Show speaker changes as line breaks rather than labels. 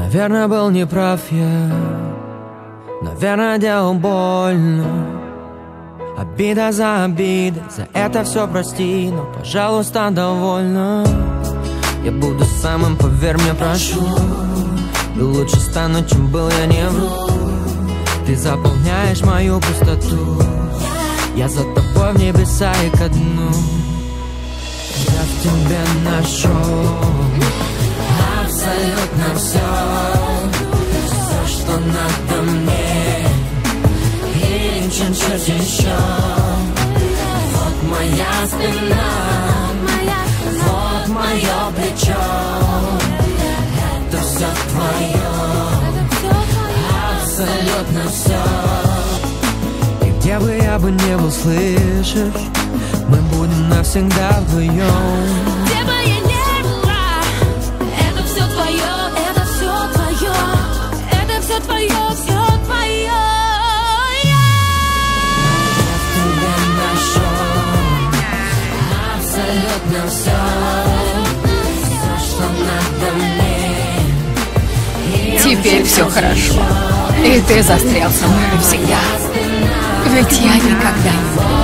Наверное, был неправ я, наверное, делал больно. Обида за обидой, за это все прости, но, пожалуйста, довольно. Я буду самым, поверь мне, прошу, и лучше стану, чем был, я не вру. Ты заполняешь мою пустоту, я за тобой в небеса и ко дну. Я в тебе нашел абсолютно все, все, что надо мне, и чуть-чуть еще. Вот моя спина, вот мое плечо, это все твое, абсолютно все. И где бы я бы не был, слышишь, мы будем навсегда вдвоем.
Где бы я не была, это все твое, это все твое, это все твое, все твое.
Я в тебе нашел абсолютно все, все, что надо мне.
Теперь все хорошо, и ты застрял со мной навсегда. Ведь я никогда не